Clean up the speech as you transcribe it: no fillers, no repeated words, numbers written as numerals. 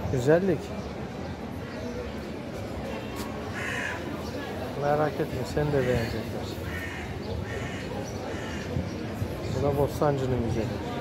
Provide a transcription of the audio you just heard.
Güzellik. Merak etme, seni de beğenecekler. Bu da Bostancı'nın güzeli.